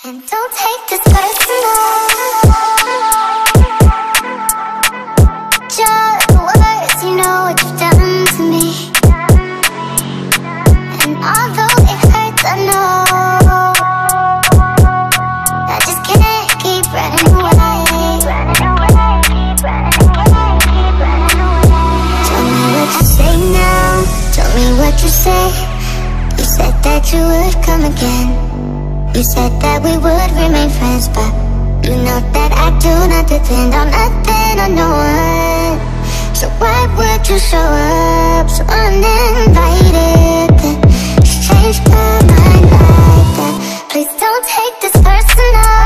And don't take this personal. Just words, you know what you've done to me. And although it hurts, I know I just can't keep running away. Tell me what you say now, tell me what you say. You said that you would come again. You said that we would remain friends, but you know that I do not depend on nothing or no one. So why would you show up so uninvited? Then just change my mind like that. Please don't take this personal.